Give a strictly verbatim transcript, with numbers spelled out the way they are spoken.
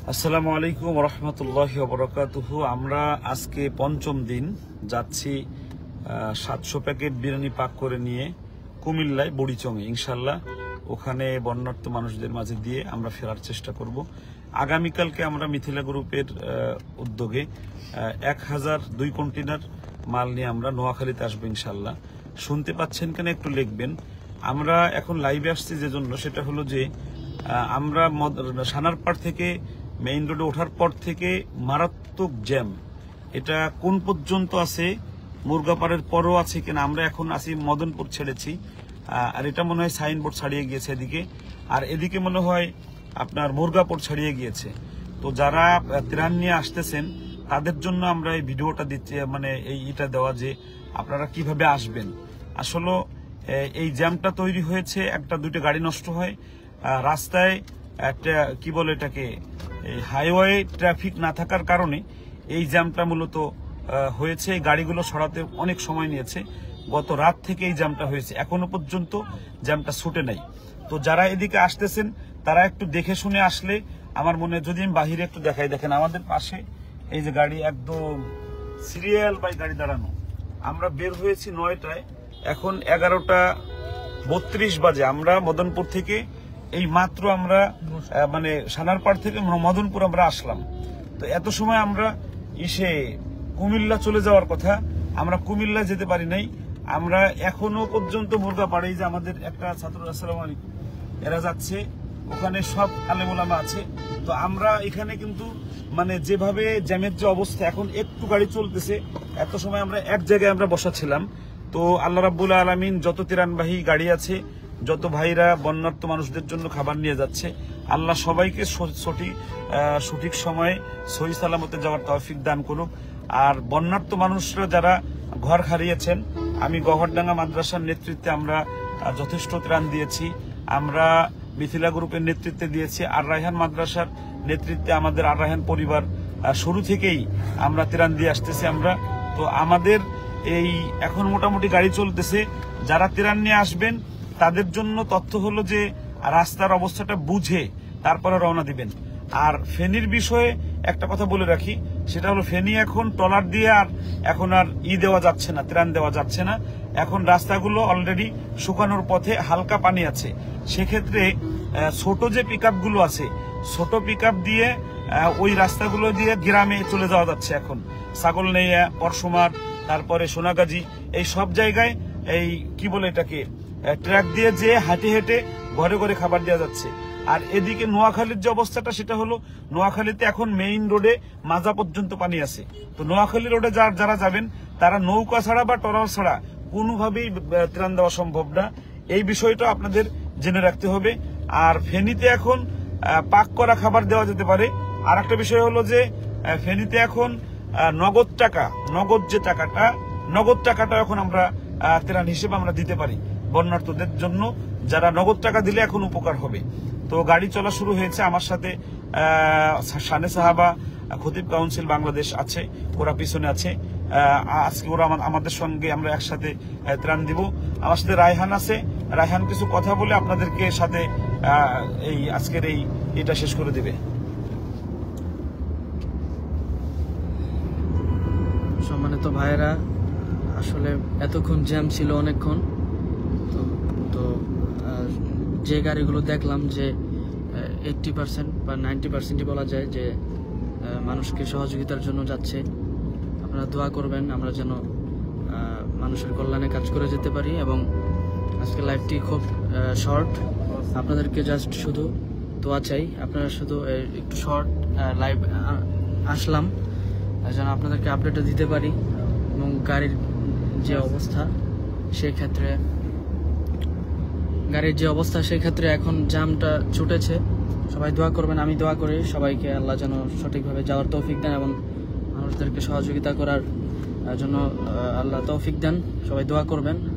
আসসালামু আলাইকুম রহমতুল্লাহি ওয়া বারাকাতুহু। আমরা আজকে পঞ্চম দিন যাচ্ছি সাতশো প্যাকেট বিরিয়ানি পাক করে নিয়ে কুমিল্লায় বুড়িচংয়ে, ইনশাল্লাহ ওখানে বন্যার্ত মানুষদের মাঝে দিয়ে আমরা ফেরার চেষ্টা করব। আগামীকালকে আমরা মিথিলা গ্রুপের উদ্যোগে এক হাজার দুই কন্টেনার মাল নিয়ে আমরা নোয়াখালীতে আসবো ইনশাল্লাহ। শুনতে পাচ্ছেন কেন একটু লিখবেন। আমরা এখন লাইভে আসছি যে জন্য, সেটা হলো যে আমরা সানারপাড় থেকে মেইন রোডে ওঠার পর থেকে মারাত্মক জ্যাম, এটা কোন পর্যন্ত আছে, মুরগাপাড়ের পরও আছে কিনা। আমরা এখন আছি মদনপুর ছেড়েছি, আর এটা মনে হয় সাইনবোর্ড ছাড়িয়ে গিয়েছে এদিকে, আর এদিকে মনে হয় আপনার মুরগাপুর ছাড়িয়ে গিয়েছে। তো যারা ত্রাণ নিয়ে আসতেছেন তাদের জন্য আমরা এই ভিডিওটা দিচ্ছি, মানে এই এটা দেওয়া যে আপনারা কিভাবে আসবেন। আসলে এই জ্যামটা তৈরি হয়েছে, একটা দুইটা গাড়ি নষ্ট হয় রাস্তায়, একটা কি বলে এটাকে হাইওয়ে ট্রাফিক না থাকার কারণে এই জ্যামটা মূলত হয়েছে। এই গাড়িগুলো সরাতে অনেক সময় নিয়েছে, গত রাত থেকে এই জ্যামটা হয়েছে, এখনো পর্যন্ত জ্যামটা ছুটে নাই। তো যারা এদিকে আসতেছেন তারা একটু দেখে শুনে আসলে আমার মনে হয়, যদি আমি বাহিরে একটু দেখাই, দেখেন আমাদের পাশে এই যে গাড়ি একদম সিরিয়াল বাই গাড়ি দাঁড়ানো। আমরা বের হয়েছি নয়টায়, এখন এগারোটা বত্রিশ বাজে। আমরা মদনপুর থেকে এই মাত্র আমরা মানে সানারপাড় থেকে মদনপুর আমরা আসলাম। তো এত সময় আমরা ইসে কুমিল্লা চলে যাওয়ার কথা, আমরা কুমিল্লা যেতে পারি নাই। আমরা এখনো পর্যন্ত মুরগাপাড়ে, যে আমাদের একটা ছাত্র, আসসালামু আলাইকুম, এরা যাচ্ছে ওখানে, সব আলেম ওলামা আছে। তো আমরা এখানে কিন্তু মানে যেভাবে জ্যামের যে অবস্থা, এখন একটু গাড়ি চলতেছে, এত সময় আমরা এক জায়গায় আমরা বসাছিলাম। তো আল্লাহ রাব্বুল আলামিন যত ত্রাণবাহী গাড়ি আছে, যত ভাইরা বন্যার্ত মানুষদের জন্য খাবার নিয়ে যাচ্ছে, আল্লাহ সবাইকে সঠিক সঠিক সময়ে সহি সালামতে যাওয়ার তৌফিক দান করুক। আর বন্যার্ত মানুষরা যারা ঘর হারিয়েছেন, আমি গহরডাঙ্গা মাদ্রাসার নেতৃত্বে আমরা যথেষ্ট ত্রাণ দিয়েছি, আমরা মিথিলা গ্রুপের নেতৃত্বে দিয়েছি, আর রায়হান মাদ্রাসার নেতৃত্বে আমাদের আর রায়হান পরিবার শুরু থেকেই আমরা ত্রাণ দিয়ে আসতেছি আমরা। তো আমাদের এই এখন মোটামুটি গাড়ি চলতেছে, যারা ত্রাণ নিয়ে আসবেন তাদের জন্য তথ্য হলো যে রাস্তার অবস্থাটা বুঝে তারপরে রওনা দিবেন। আর ফেনীর বিষয়ে একটা কথা বলে রাখি, সেটা হলো ফেনী এখন ট্রলার দিয়ে আর এখন আর ই দেওয়া যাচ্ছে না, ত্রাণ দেওয়া যাচ্ছে না। এখন রাস্তাগুলো অলরেডি শুকানোর পথে, হালকা পানি আছে। সেক্ষেত্রে ছোট যে পিক গুলো আছে, ছোট পিক দিয়ে ওই রাস্তাগুলো দিয়ে গ্রামে চলে যাওয়া যাচ্ছে। এখন ছাগলনাইয়া, পরশুমার, তারপরে সোনাগাজী, এই সব জায়গায় এই কি বলে এটাকে ট্রাক দিয়ে যে হাঁটে হেঁটে ঘরে ঘরে খাবার দেওয়া যাচ্ছে। আর এদিকে নোয়াখালীর যে অবস্থাটা, সেটা হলো নোয়াখালীতে এখন মেইন রোডে মাজা পর্যন্ত পানি আছে। তো নোয়াখালী রোডে যারা যাবেন তারা নৌকা ছাড়া বা ট্রলার ছাড়া কোনোভাবেই ত্রাণ দেওয়া সম্ভব না। এই বিষয়টা আপনাদের জেনে রাখতে হবে। আর ফেনীতে এখন পাক করা খাবার দেওয়া যেতে পারে। আর একটা বিষয় হলো যে ফেনীতে এখন নগদ টাকা, নগদ যে টাকাটা, নগদ টাকাটা এখন আমরা ত্রাণ হিসেবে আমরা দিতে পারি বন্যার্তদের জন্য, যারা নগদ টাকা দিলে এখন উপকার হবে। তো গাড়ি চলা শুরু হয়েছে। আমার সাথে শানে সাহাবা খতিব কাউন্সিল বাংলাদেশ আছে, ওরা পিছনে আছে। আজকে ওরা আমাদের সঙ্গে আমরা একসাথে ত্রাণ দিব। আমার সাথে রায়হান আছে, রায়হান কিছু কথা বলে আপনাদেরকে সাথে এই আজকের এই এটা শেষ করে দিবে। সম্মানিত ভাইরা, আসলে এতক্ষণ জ্যাম ছিল অনেকক্ষণ। তো তো যে গাড়িগুলো দেখলাম যে এইট্টি পার্সেন্ট বা নাইনটি পার্সেন্টই বলা যায় যে মানুষকে সহযোগিতার জন্য যাচ্ছে। আপনারা দোয়া করবেন আমরা যেন মানুষের কল্যাণে কাজ করে যেতে পারি। এবং আজকে লাইভটি খুব শর্ট, আপনাদেরকে জাস্ট শুধু দোয়া চাই। আপনারা শুধু একটু শর্ট লাইভ আসলাম যেন আপনাদেরকে আপডেটটা দিতে পারি। এবং গাড়ির যে অবস্থা সেক্ষেত্রে গাড়ির যে অবস্থা সেক্ষেত্রে এখন জ্যামটা ছুটেছে। সবাই দোয়া করবেন, আমি দোয়া করি সবাইকে আল্লাহ যেন সঠিকভাবে যাওয়ার তৌফিক দেন এবং মানুষদেরকে সহযোগিতা করার জন্য আল্লাহ তৌফিক দেন। সবাই দোয়া করবেন।